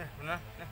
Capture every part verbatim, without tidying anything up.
Nè, nè.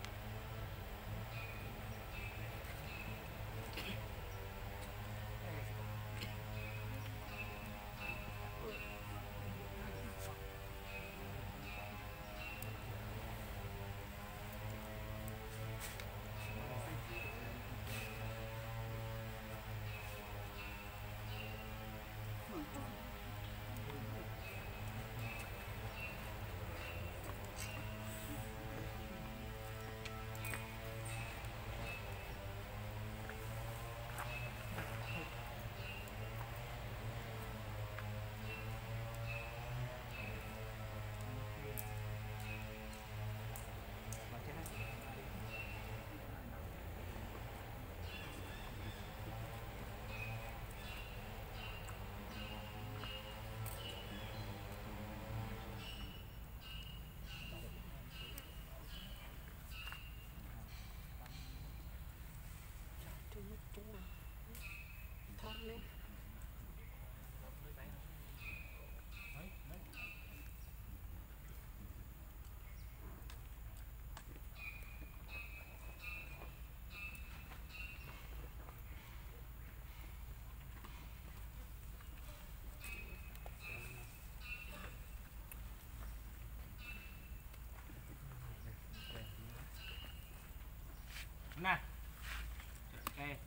Nè. Ok.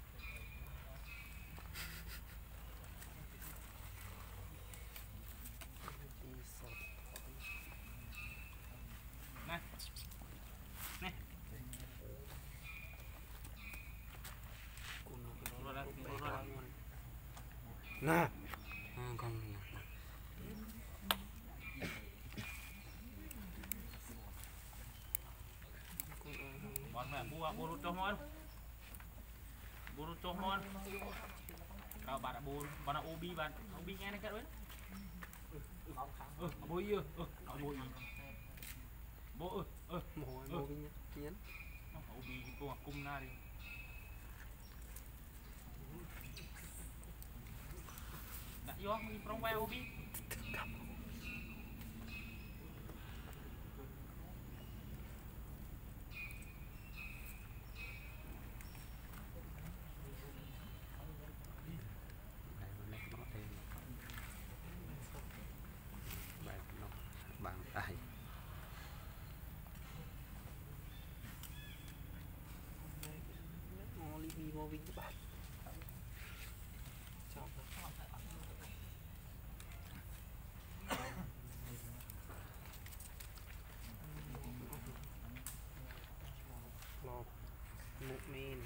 Nè. Nè. Nè. Con Bọn mẹ bua bua rút cho món. Bua rút cho món. Kalau bạn đã bua, bạn đã obi bạn, obi nghe này cái đấy. Ừ, bôi yêu, ừ, nó bôi. Bố ơi, ơi, mồi mồi kiến. Obi cô cung na đi. Đã vô mình trong vai obi. Bạn ai Olivi vô vinh các bạn lọt một men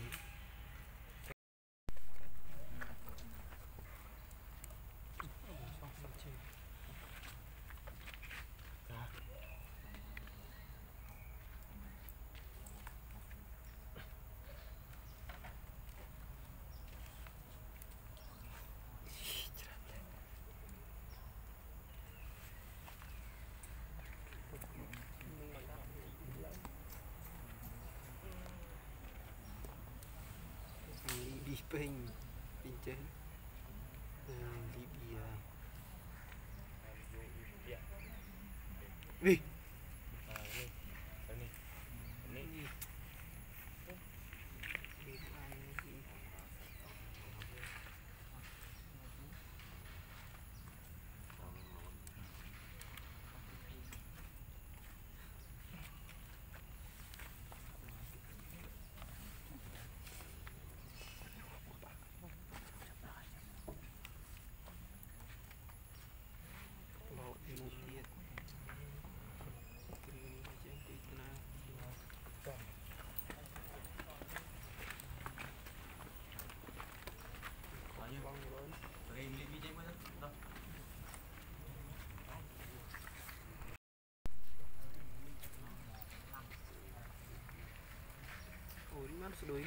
đi pin pin trên Libya đi ủa đi mana sudah ini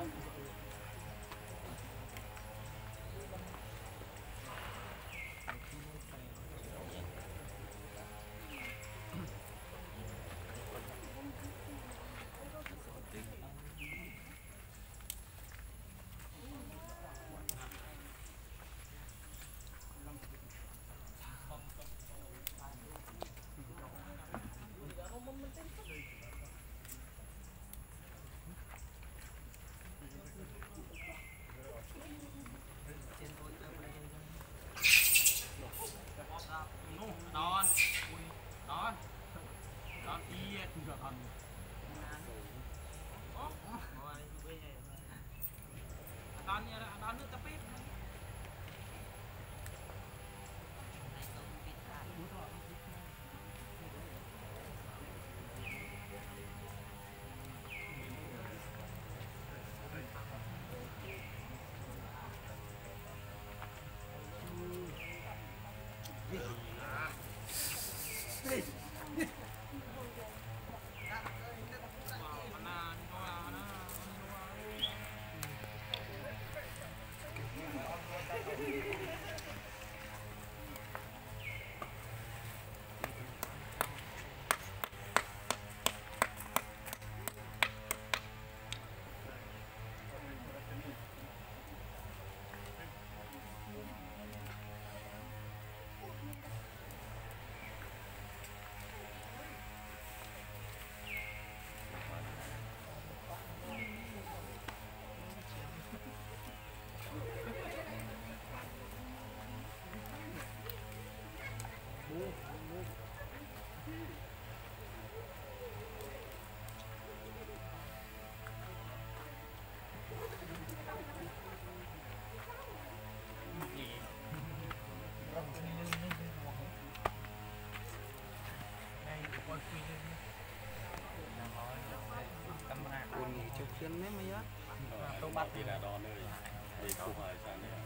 Chân mấy mấy á. Tôi bắt thì là đòn nơi để không phải sao nữa.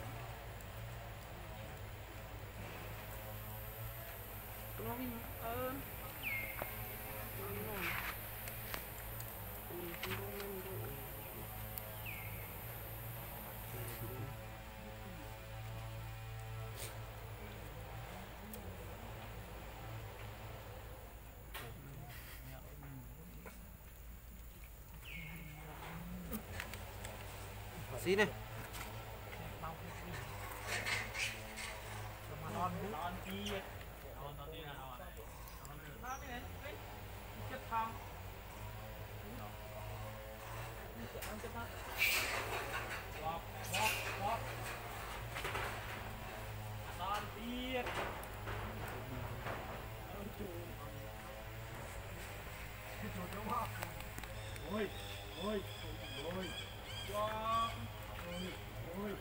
Tôi nói ơ. Xí này. Ôi, ôi, ôi, cho ôi.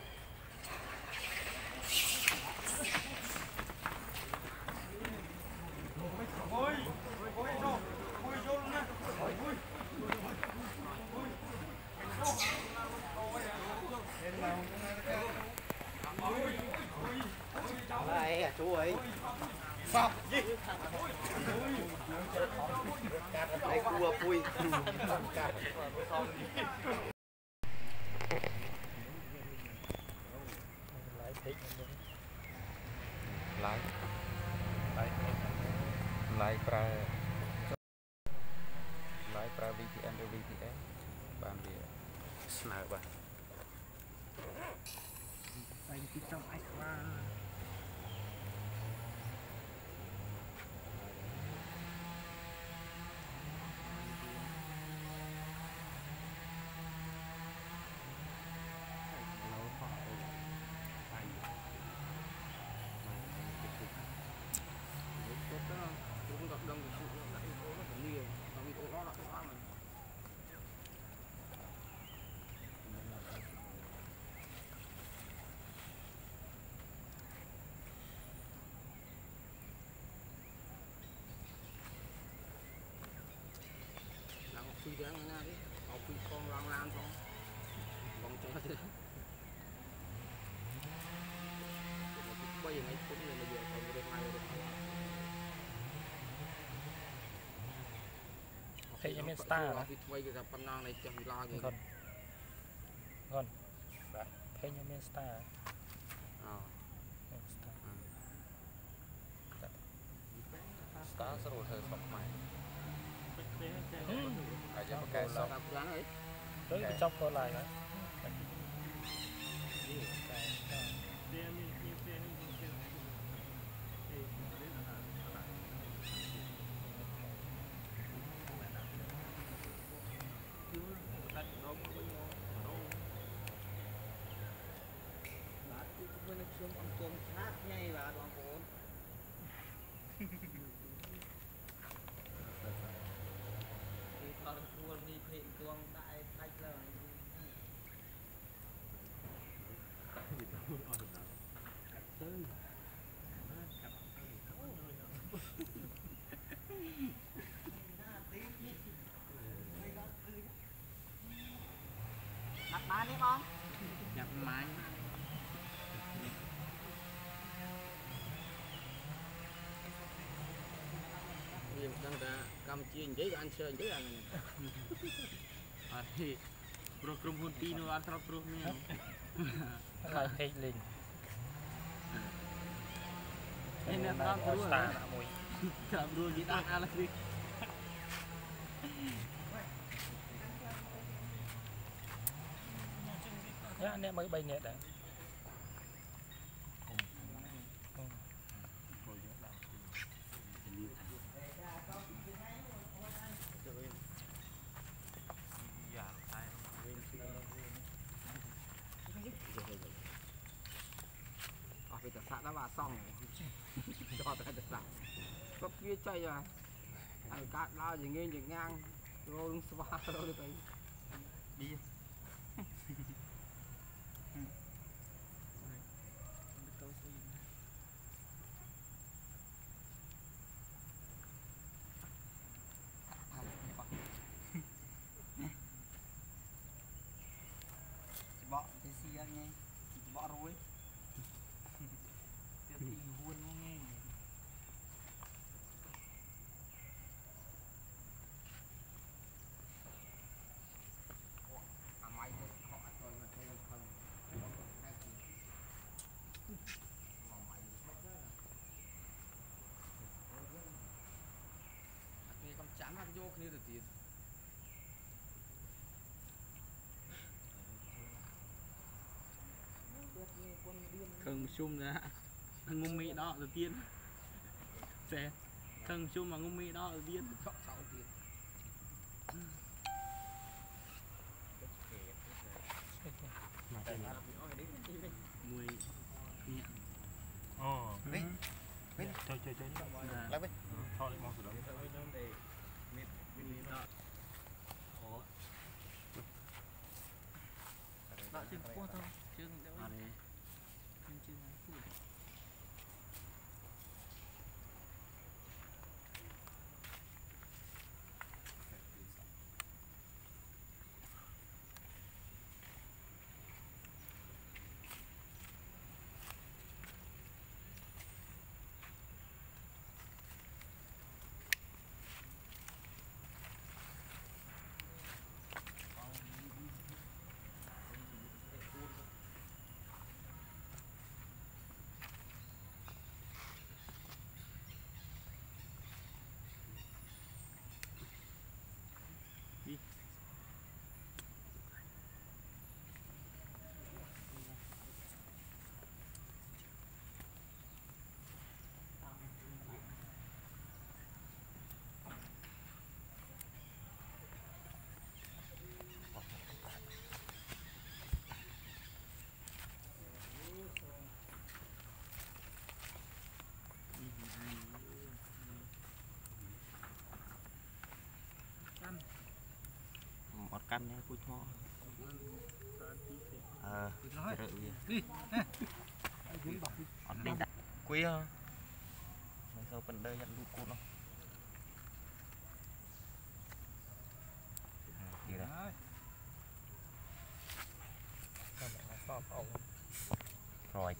Ôi, ôi, vô, ôi, vô luôn nha. Ôi, ôi, Đây à chú ơi. sao gì? Đây cua pui. Lái lái pra lái pra vê pê en rồi vê pê en bạn thì snap bạn Anh cứ trong anh qua. Phi ra ngay đi, học phi con lang lang không, con cho thế. Bây giờ này cũng là bây giờ còn được mai được. Thấy em star hả? Quay cái phần nào này chẳng là gì. star ờ star rồi thời sống mày à giờ cái cái sống sao cũng ấy tới cái chọc có lại đấy ខ្ញុំអង្គគុំឆាតញ៉ៃបាទបងប្អូនពីថតទួលនេះភេទទួងដាក់ឲ្យដាច់លើវាទៅអត់ដល់ទៅណាត់បាននេះបងញ៉ាំម៉ាញ់đang ra Campuchia vậy anh chơi vậy anh à thì pro krum hun pi nó ăn trop pro nha lại hết lên nên là tao pro star đã mùi tao pro gì đang ăn là gì nhá anh em mới bay nhẹ đấy phải tập sạ đã vào xong cho phải tập sạ cấp kia chơi rồi anh cắt lao gì nghe gì ngang rồi xóa rồi được đấy đi bỏ cái xì anh nghe bỏ rồi thì buồn nó nghe à mày họ rồi mà thôi không nghe con chán ăn vô kia được tiền khẩn sum ra ngông mỹ đó đầu tiên sẽ khẩn sum mà ngông mỹ đó đầu tiên sáu sáu tiền mùi nhẹ ồ đấy chơi chơi chơi lấy với thôi mong sự đó đó chưa có thôi chưa chưa chưa ọt canh nha cúi thò ờ rượu gì ọt đi đặt quý không mấy sao bên đây nhận đủ cút không gì đấy rồi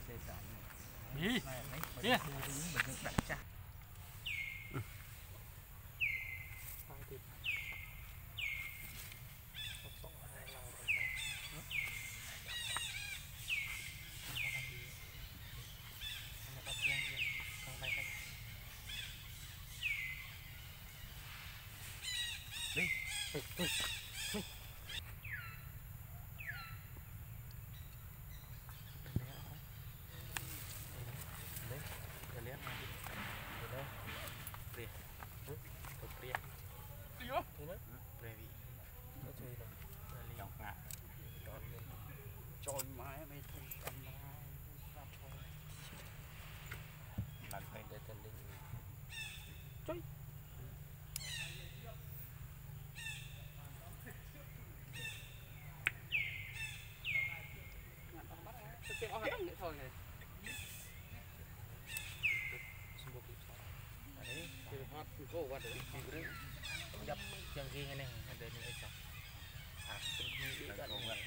đi đi Trời mãi mày thằng cầm bạn phải để tên đi chơi cái ó hết thôi này cái hot cô qua được cái Dập chân kia nghe nè, để những cái chọc. À, cũng không biết bạn đó. cũng vậy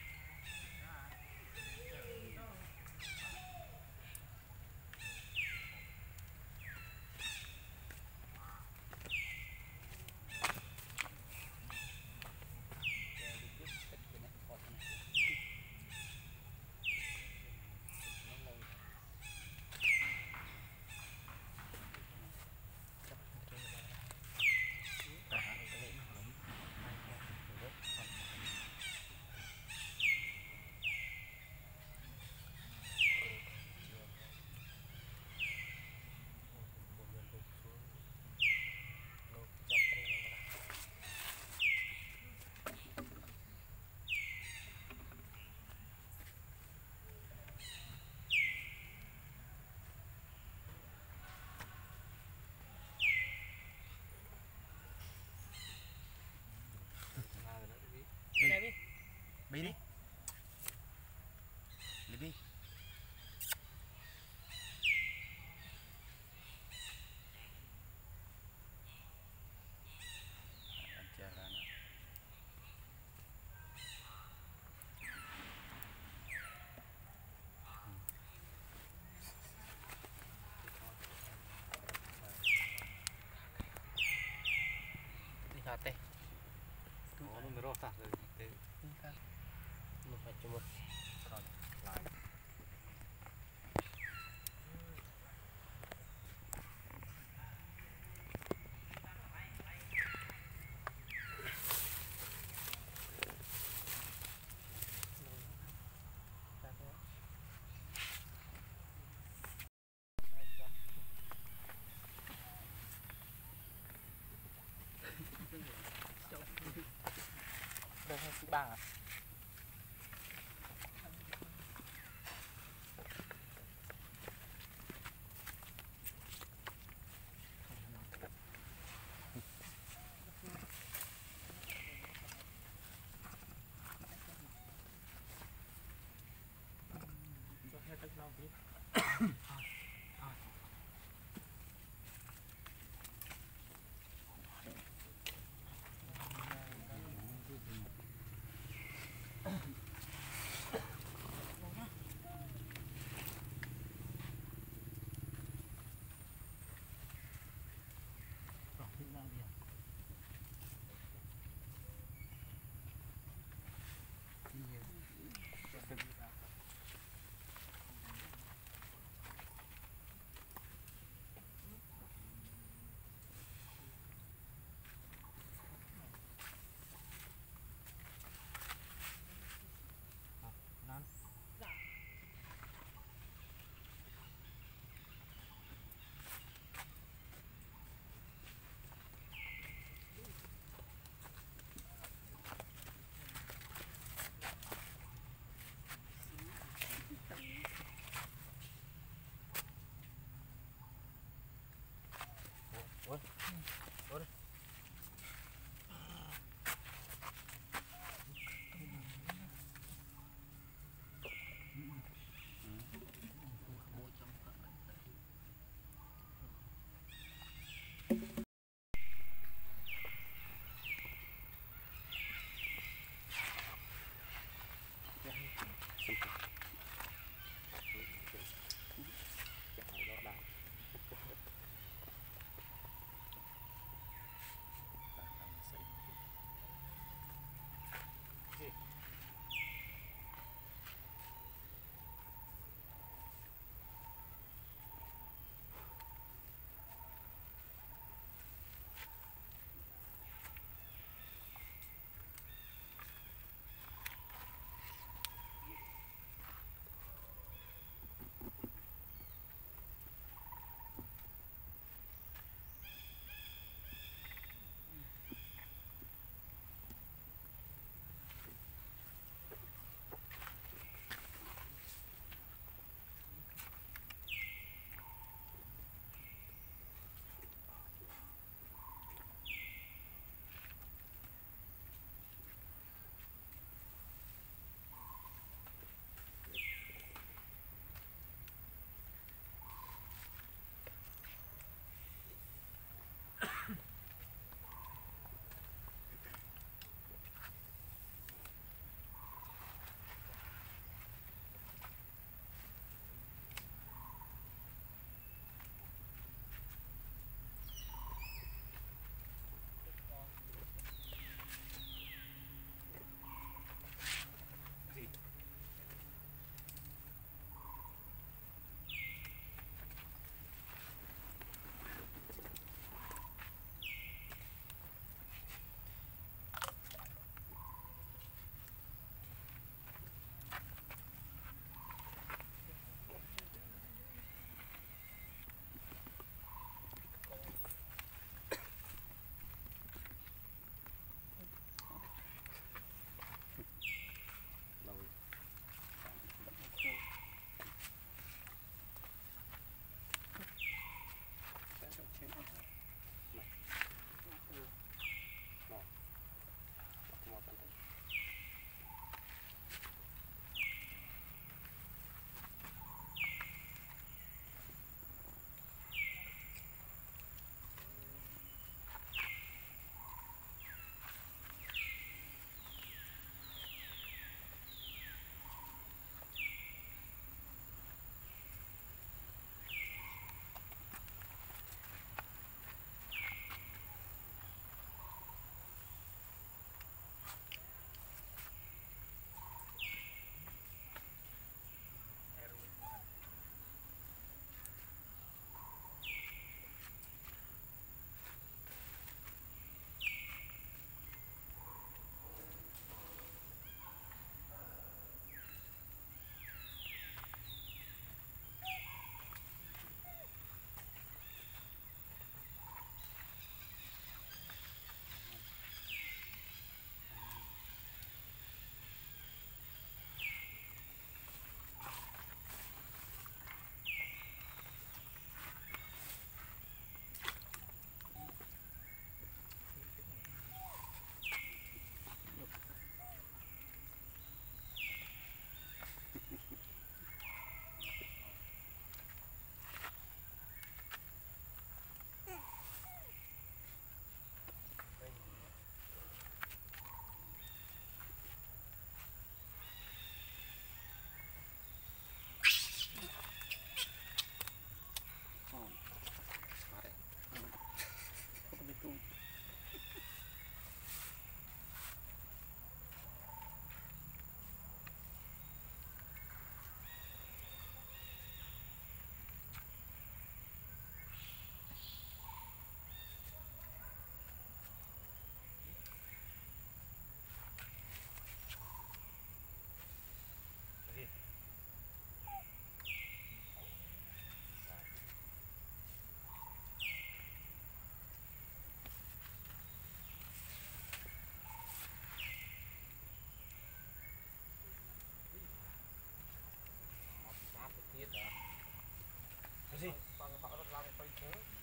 Đi đi. Đi đi. ajaran Đi hạt teh. nó mới rót sạch rồi Một phải cho một. Đây hay xí bang à?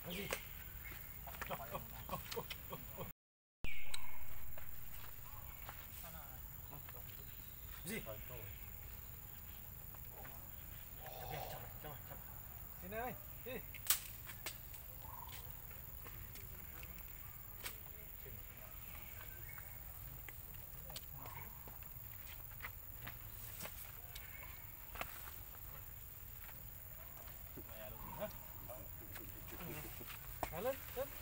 Gì? Xin ơi, đi. Lên, lên.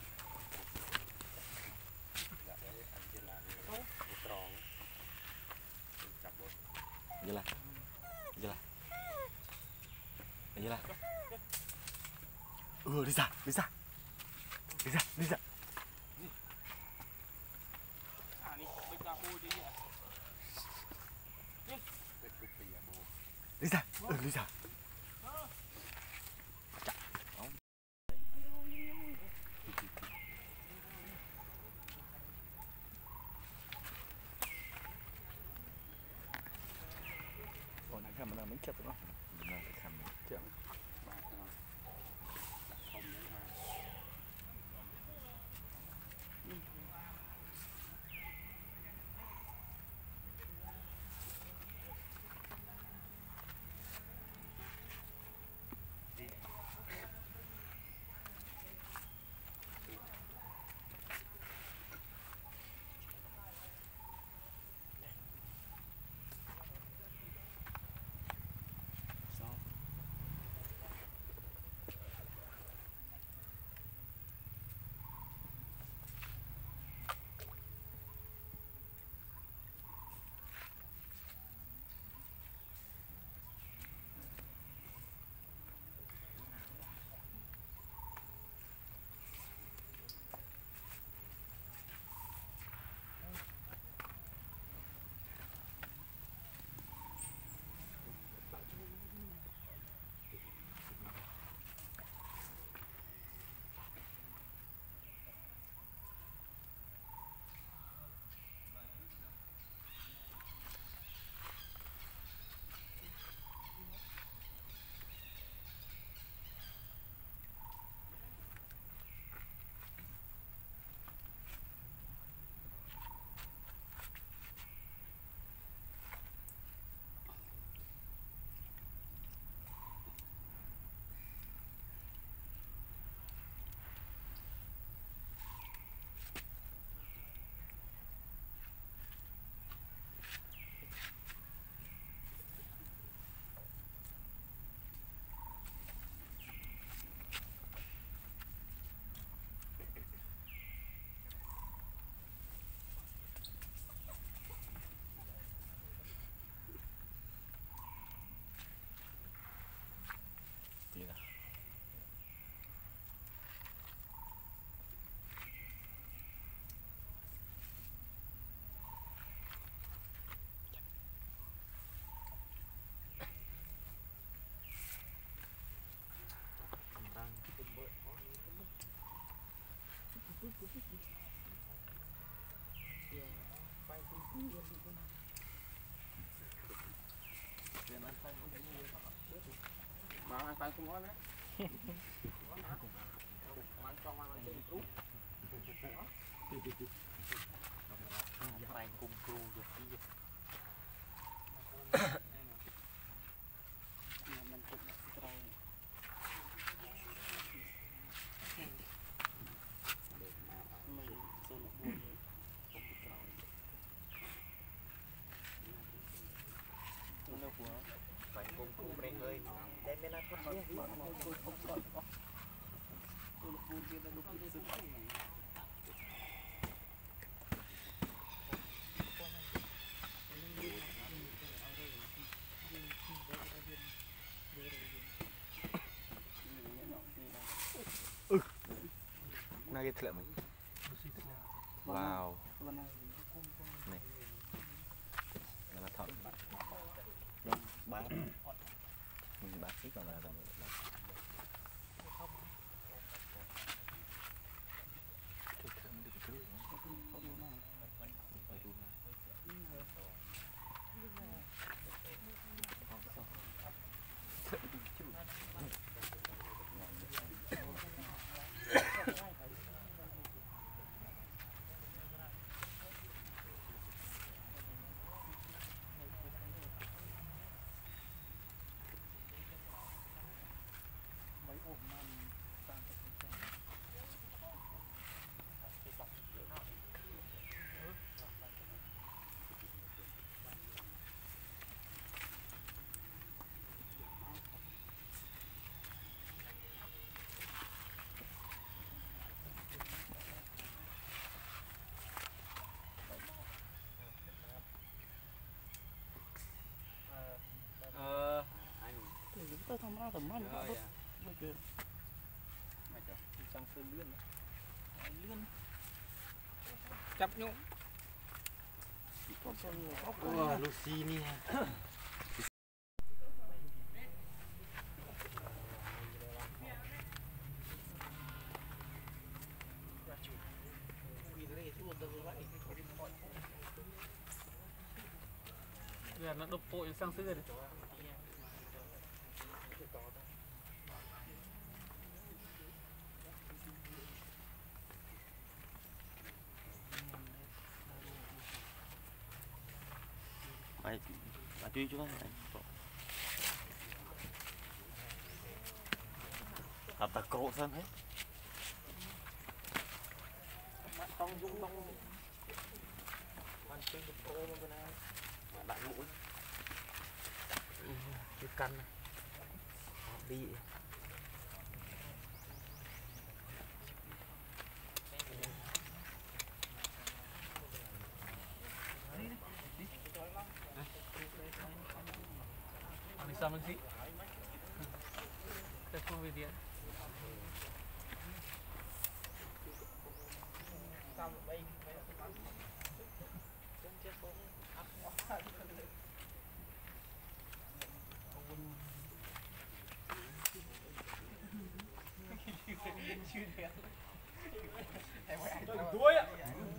Vậy là vậy là vậy là ừ đi ra đi ra đi ra đi ra À ni, bây giờ bôi đi à. đi ra ừ đi ra còn nãy cầm nó mới chụp đúng không? Mình phải cầm chụp. Mà ăn phải không nói nữa. Mang cho mang lên trú. Phải cùng cru được đi. Mình cũng rồi. Mình số lượng buồn rồi. Nó của Phải cùng cru bên ơi. Đây bên này thoát đi. mà nó tôi không còn có. Tôi là buồn kia là lúc cái sự này. Nugget lại mình. Wow. Này. Là thật. Ba. Mình ba xích vào là rồi. tầm mắt nó đốt sang sơn lươn lươn chập nhũ oh Lucy nè giờ nó đục bội sang xưa rồi mày bà chui chú tập ta cột sơn hết tông dung tông con chơi được ô mà bên này đại mũi cái căn này đi đi sao mình gì cái không về điện đuôi ạ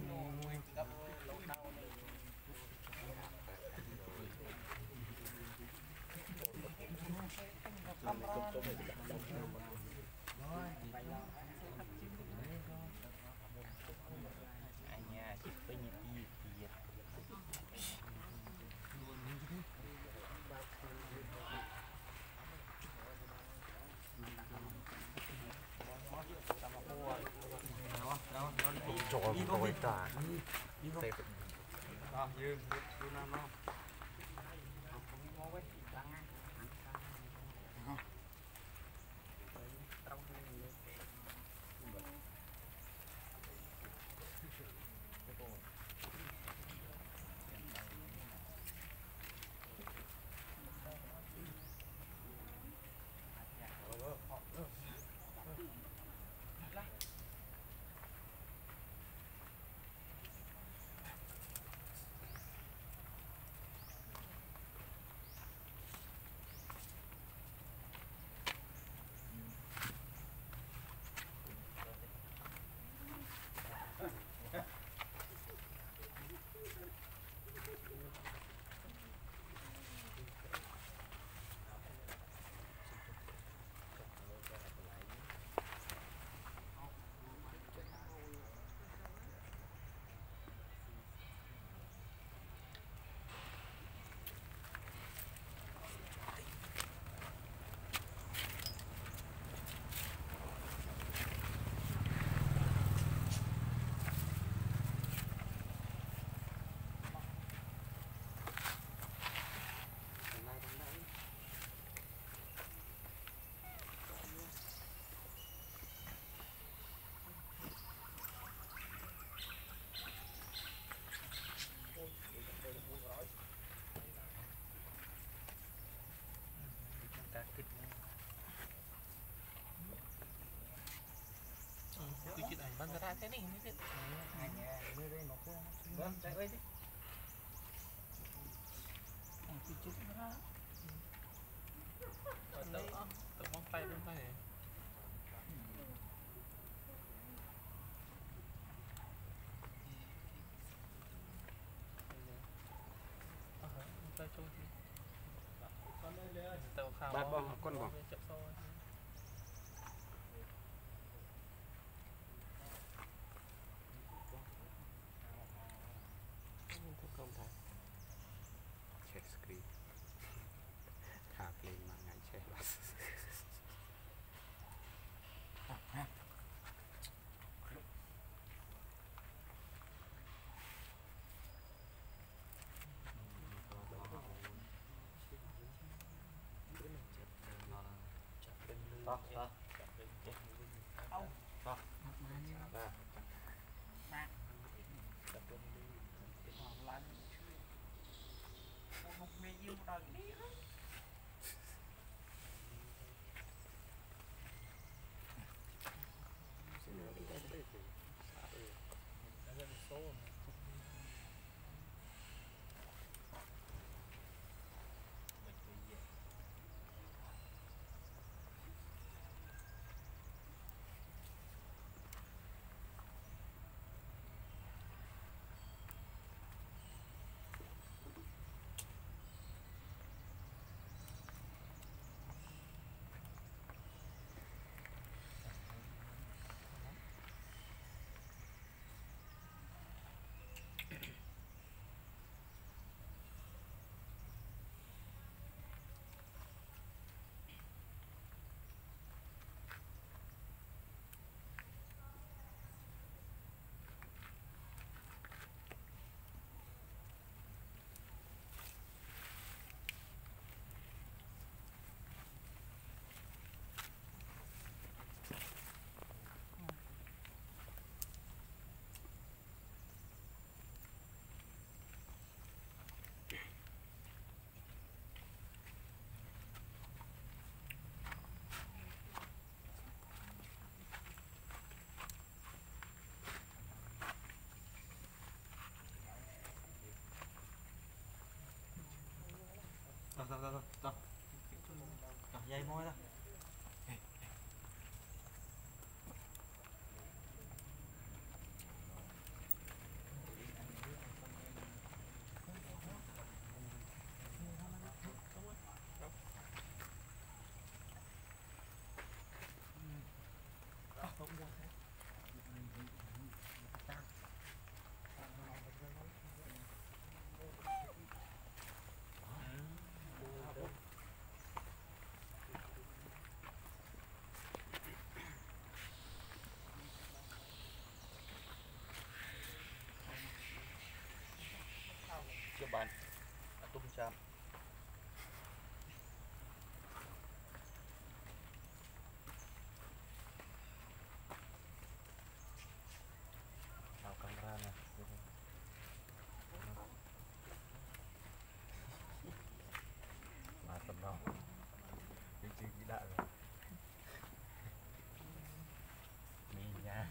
trộn rồi cả à như như nam không Bắn ra thế này mới biết. anh như đây nó vâng chạy ơi đi anh cứ chụp ra Tự tự mong tay lên tay này. Tay trông thì tàu khảo Bát bông con bông check screen thả lên mà ngày check là tao tao tao tao tao dây môi tao cho bạn tung chạm vào camera nè mà tầm đó cái chữ kỹ đại rồi mi nha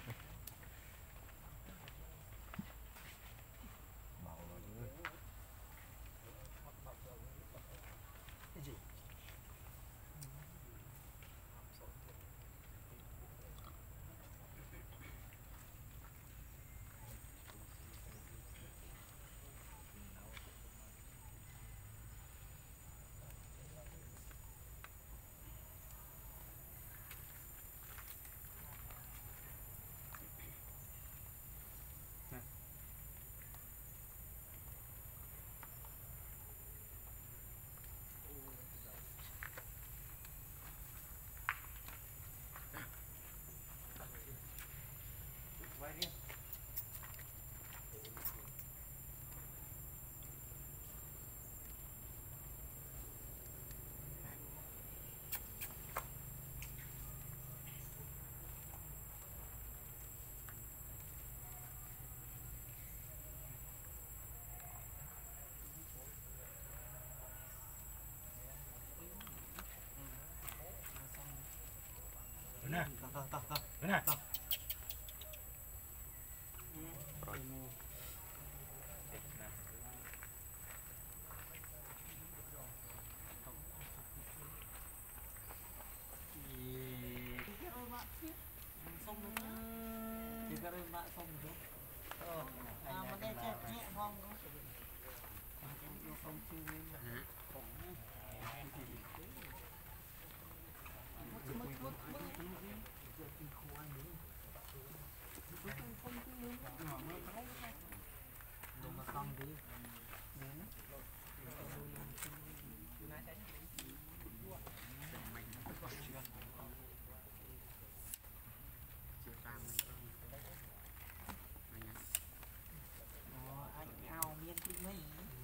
màu rồi cái gì quay đi nè tao tao tao tao nè tao thì cái đây bạn xong rồi ờ à mà đây che nhẹ hoang nó không chưa lên mà xong đi anh ao miên tí mấy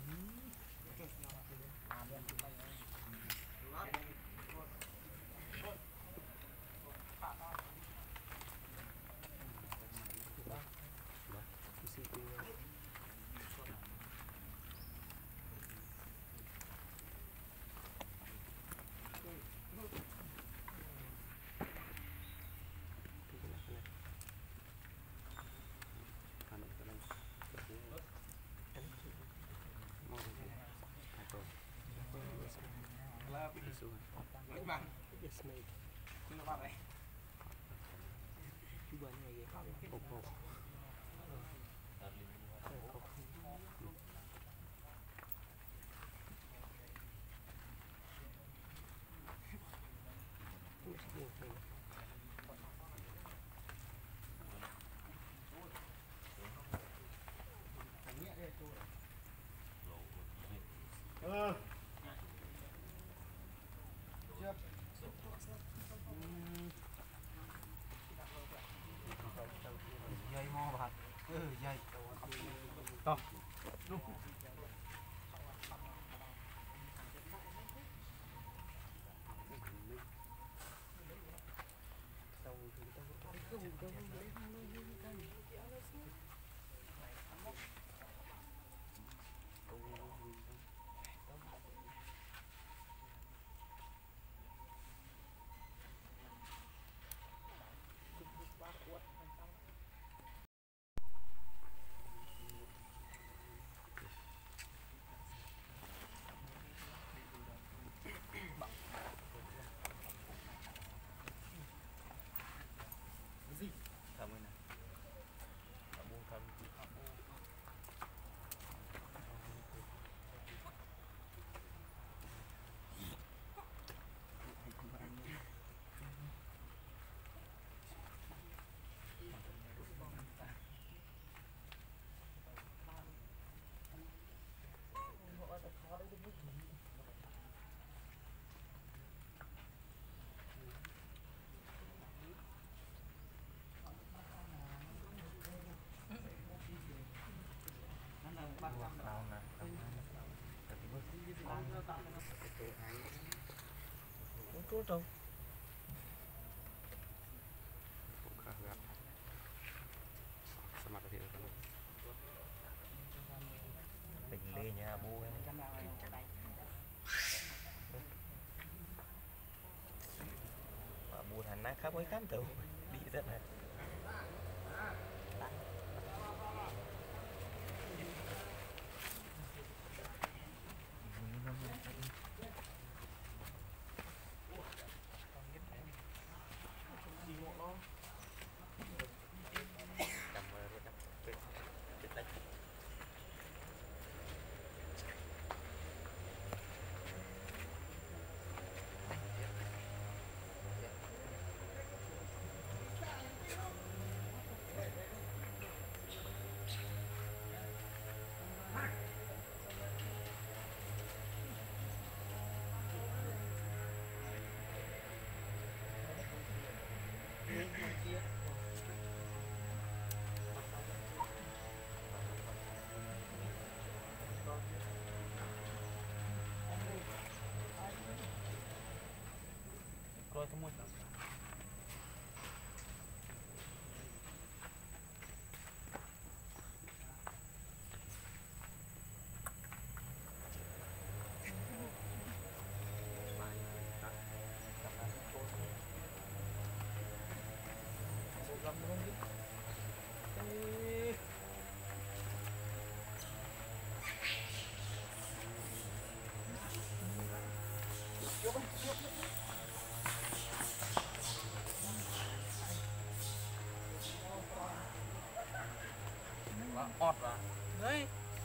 Mấy bạn yes mate nó vào đây chú bên này kìa ồ ồ ờ dây mo bạc ừ dây to đúng luôn rồi Buka gak sama tadi itu bình lê nhà bố em mà bố thành nát khắp với cám tụ đi rất là rồi không muốn ọt vào đấy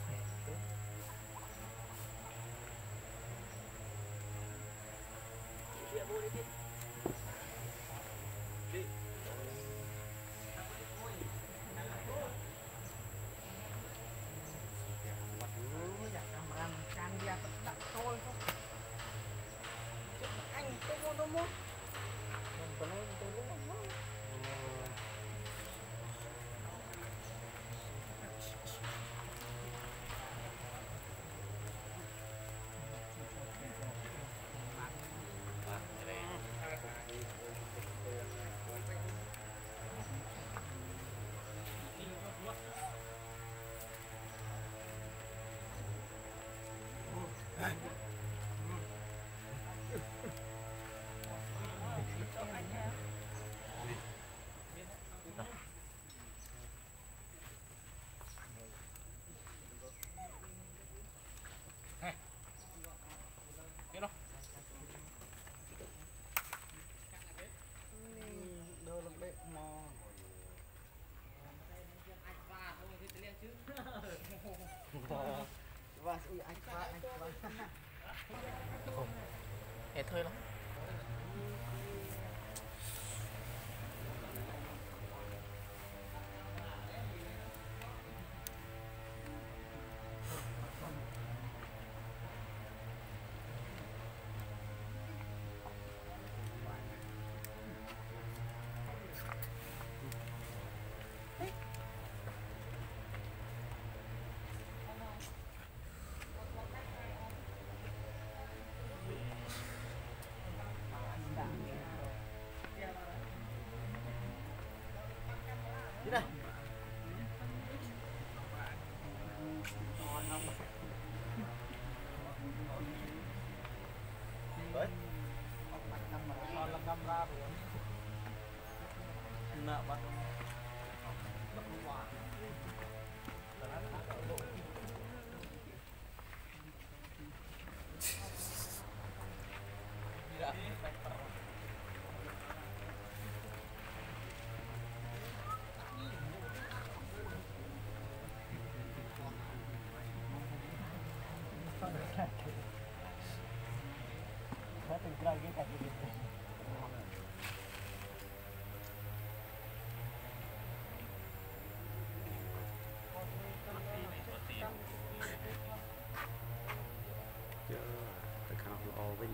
thế thôi lắm đi đây đấy còn là camera của nợ bắt Cái khăn lo với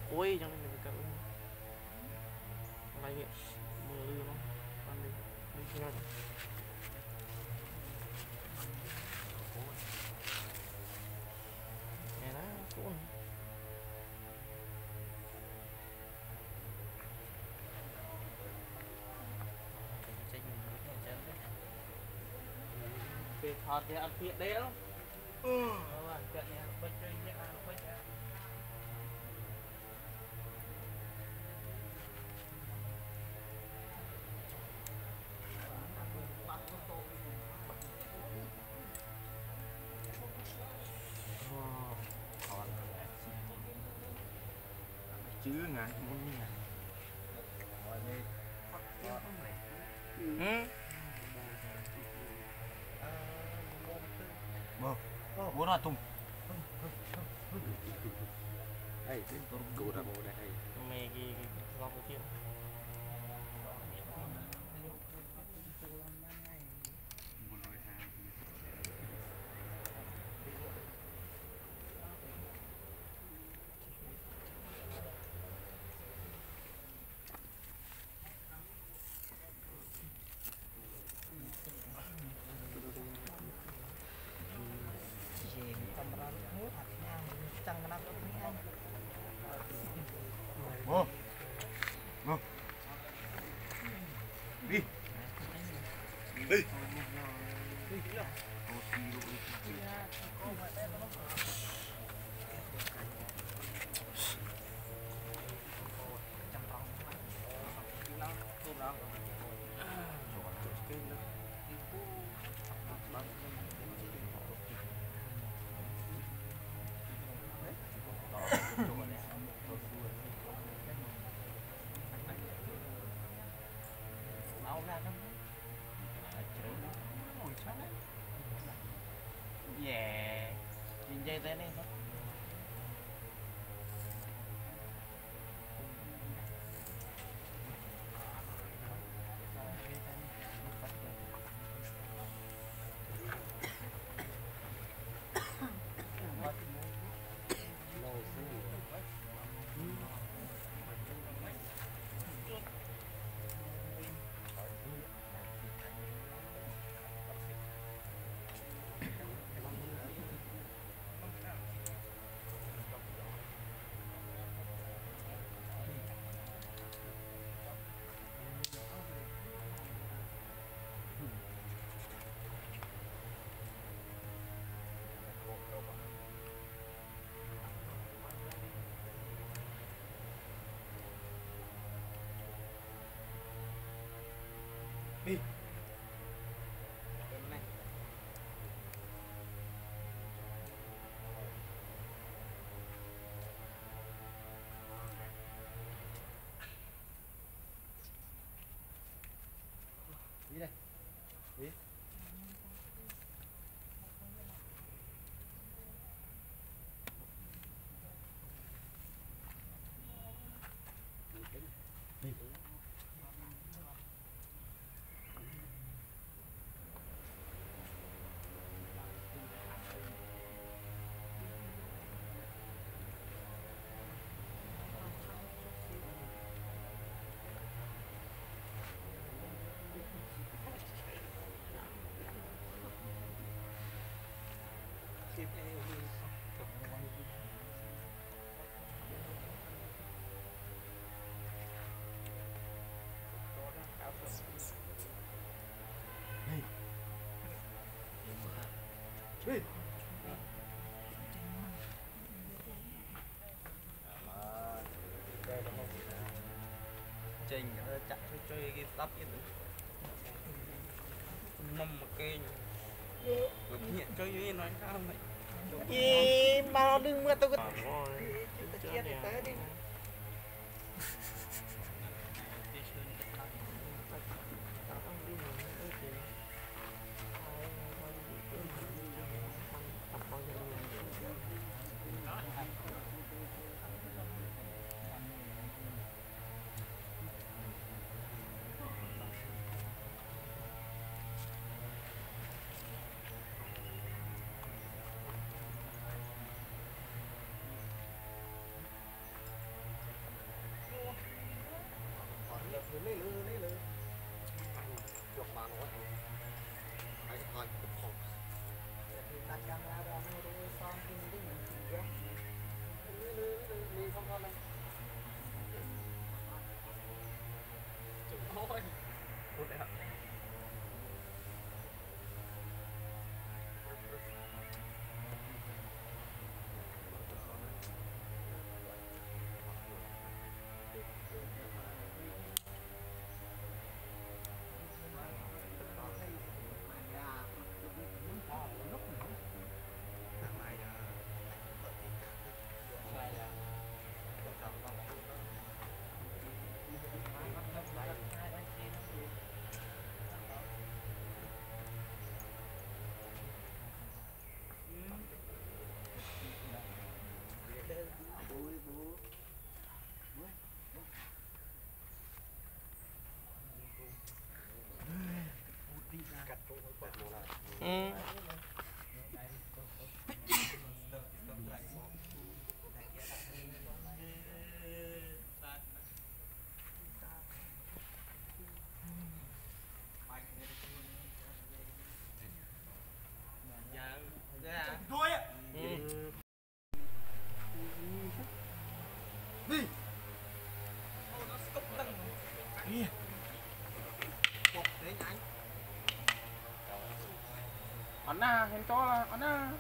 cuối cho nên mình cậu lại hiện mưa lưa nó con đi đi ngay nghe đó cũng về thọt thì ăn thiệt đấy không? Ừ. Ăn thiệt nha, bênh chơi nhẹ, bênh nhẹ. chứ ngàn muốn như ngàn ừ bố nó tung đây cụ ra bộ đây Mày cái góc cái kia bố bố đi đi yeah nhìn dây thế này đi đi đây đi đi đi trình chặt chơi cái tắp như thế mong một cây nhẹ chơi như nói sao vậy gì mà đừng mà tôi có chết đi tới đi lấy lư lấy lư chụp mà nó anh thôi không đặt camera ra nó tôi xong thì mình mình ghé lư lư lư lư không thôi chụp thôi Phút đấy ạ. Ừ. Đuôi ạ. Ừ. Anh à, em cho là anh à.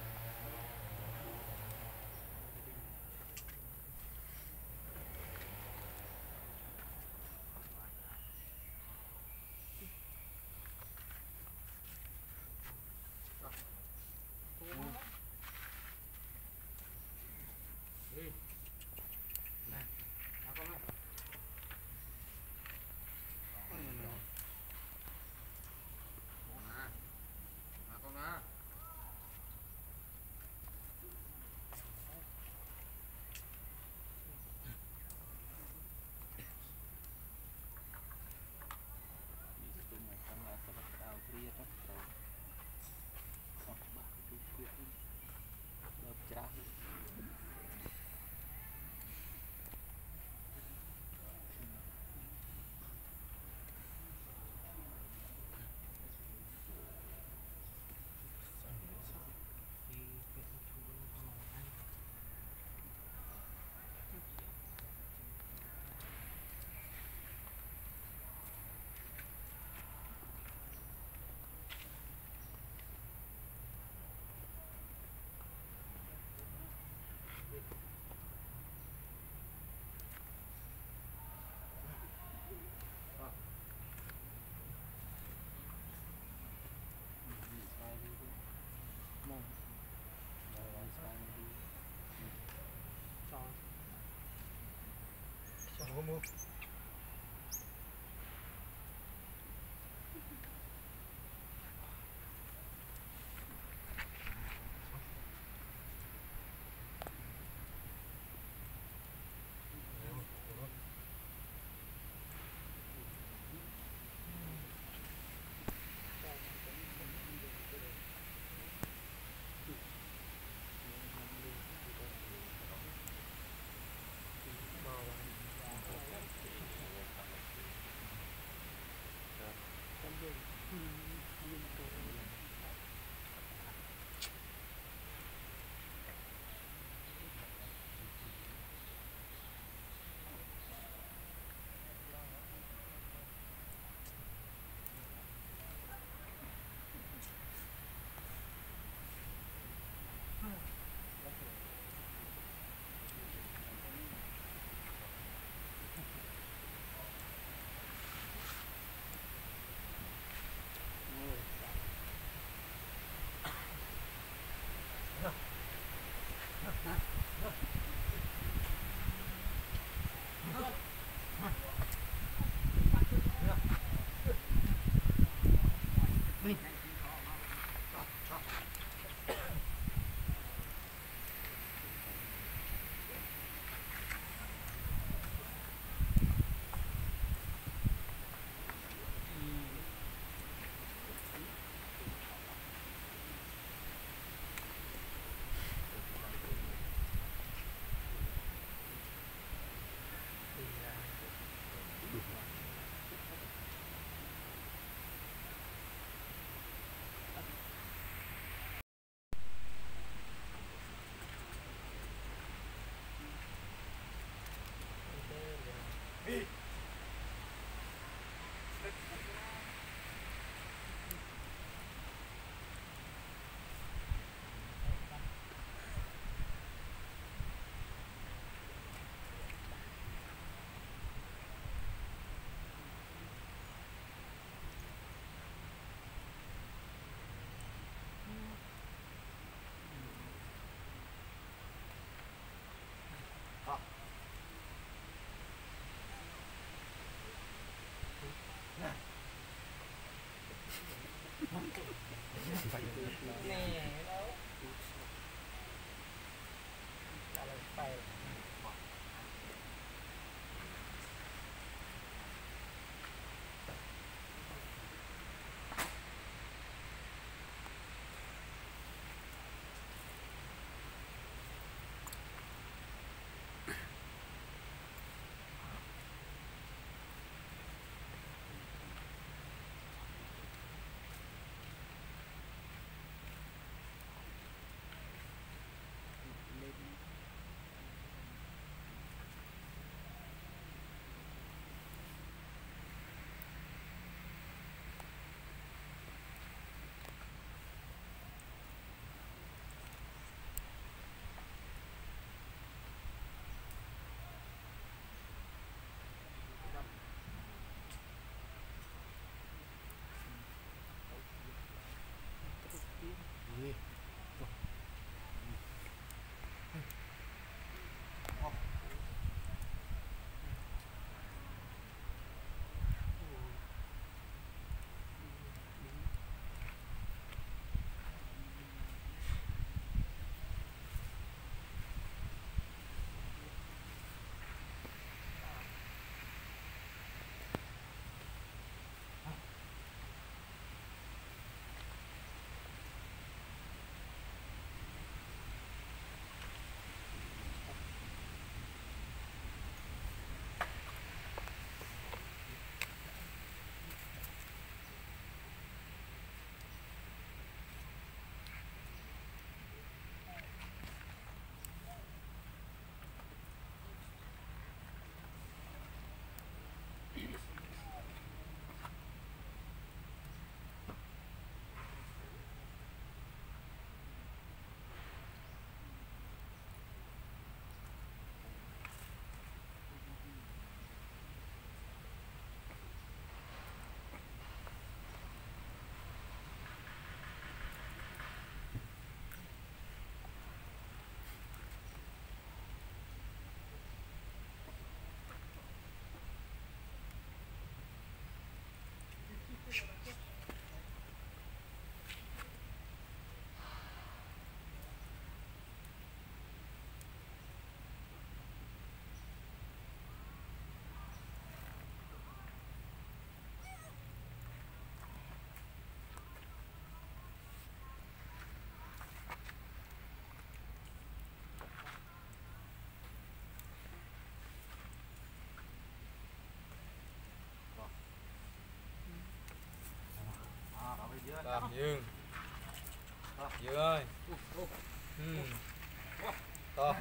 Làm Dương Dương ơi ừ. To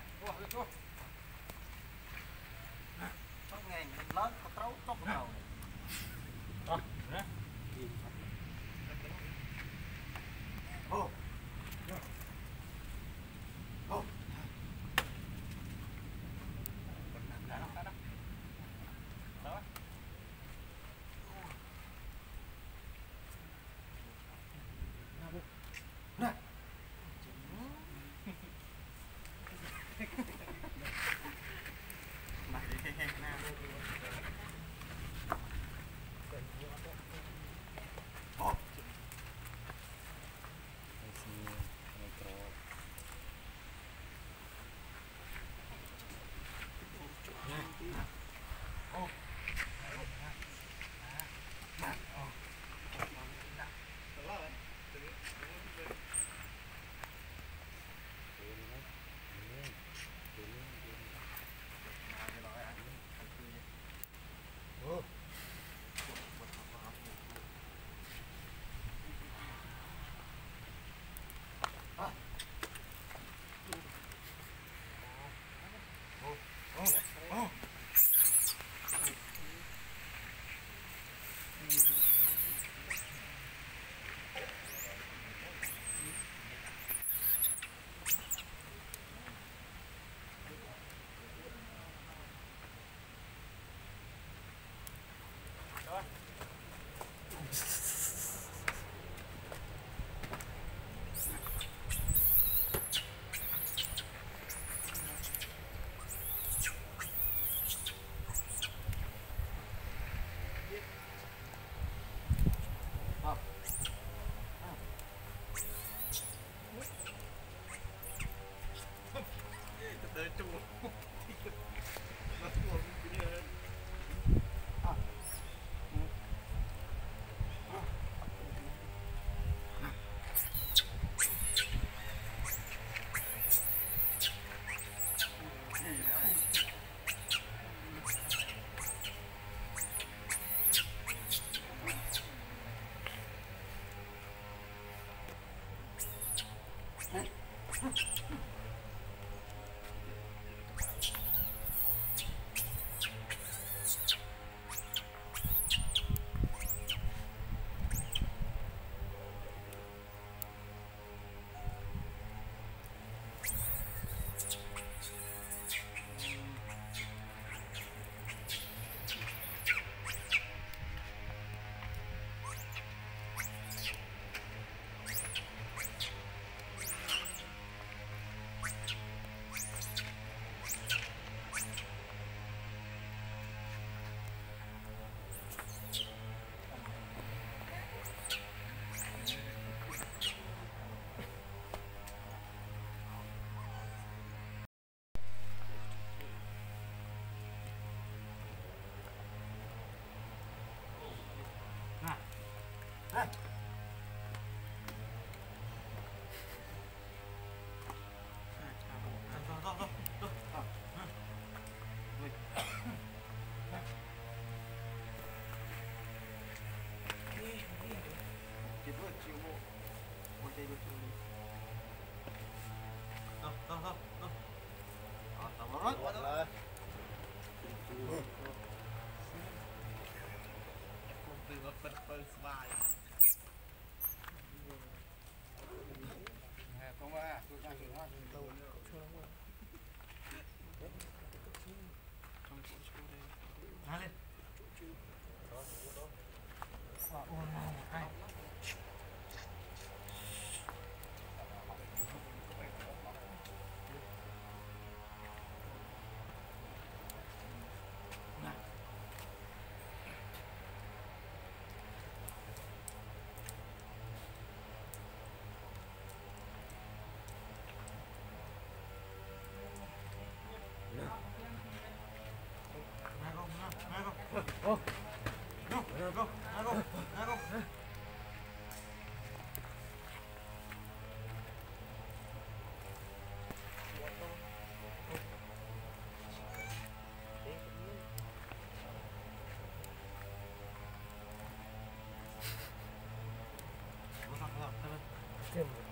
ngày lớn có trâu trong đầu Đó, nè. chừng